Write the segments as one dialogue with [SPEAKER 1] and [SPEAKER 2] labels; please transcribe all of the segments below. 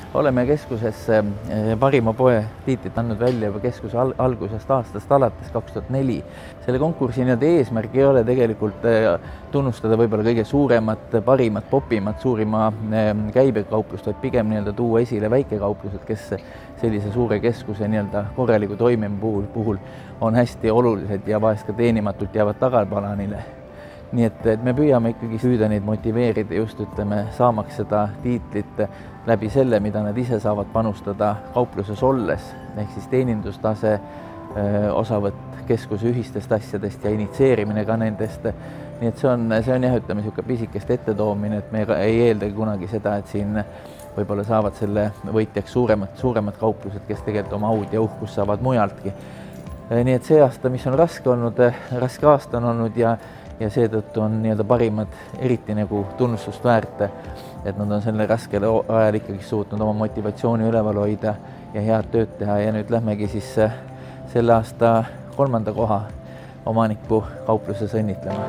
[SPEAKER 1] Oleme keskuses parima poe tiitlit andnud välja juba keskuse algusest aastast alates 2004. Selle konkursi eesmärk ei ole tegelikult tunnustada võib-olla kõige suuremat, parimat, popimat, suurima käibekauplust, vaid pigem tuua esile väikekauplused, kes sellise suure keskuse korraliku toimimise puhul on hästi olulised ja vahest ka teenimatult jäävad tagaplaanile. Nii et me püüame ikkagi süüda neid motiveerida just saamaks seda tiitlit läbi selle, mida nad ise saavad panustada kaupluses olles, ehk siis teenindustase, osavõtt keskuse ühistest asjadest ja initseerimine ka nendest. Nii et see on jah, pisikest ettetoomine, et me ei eeldagi kunagi seda, et siin võib-olla saavad selle võitjaks suuremad kauplused, kes tegelikult oma aud ja uhkus saavad mujaltki. Nii et see aasta, mis on raske aasta on olnud ja seetõttu on parimad eriti tunnustust väärt, et nad on selle raskel ajal ikkagi suutnud oma motivatsiooni üleval hoida ja head tööd teha ja nüüd lähmegi siis selle aasta 3. koha omaniku kaupluses õnnitlema.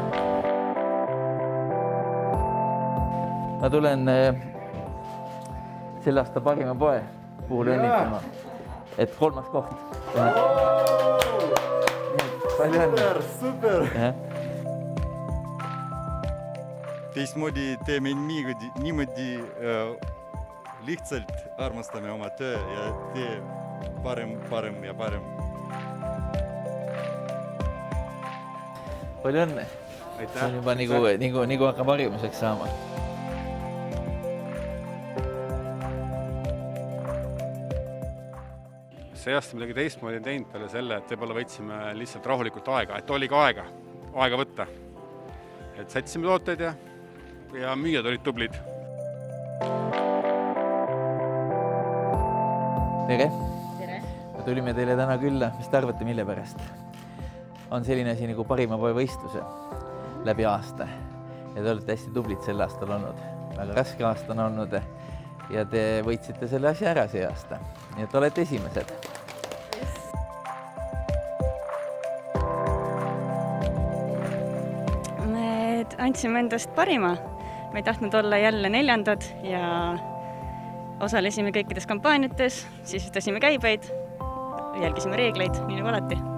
[SPEAKER 1] Ma tulen selle aasta parima poe puhul õnnitlema, et 3. koht. Palju õnne!
[SPEAKER 2] Super! Teistmoodi teeme niimoodi lihtsalt armastame oma töö ja tee parem ja parem.
[SPEAKER 1] Palju õnne! See on juba nagu hakkab harjumuseks saama.
[SPEAKER 3] See aasta midagi teistmoodi teinud peale selle, et võib-olla võtsime lihtsalt rahulikult aega, et oli ka aega võtta. Et sätsime tooteid ja müüjad olid tublid.
[SPEAKER 1] Tere! Me tulime teile täna külla, mis te arvate, mille pärast? On selline asi nagu parima poe võistluse läbi aasta ja te olete hästi tublid sel aastal olnud. Väga raske aasta on olnud ja te võitsite selle asja ära see aasta. Nii et olete esimesed.
[SPEAKER 4] Me andsime endast parima. Me ei tahtnud olla jälle 4. ja osalesime kõikides kampaaniates, sisustasime käibeid, jälgisime reegleid, nii nagu alati.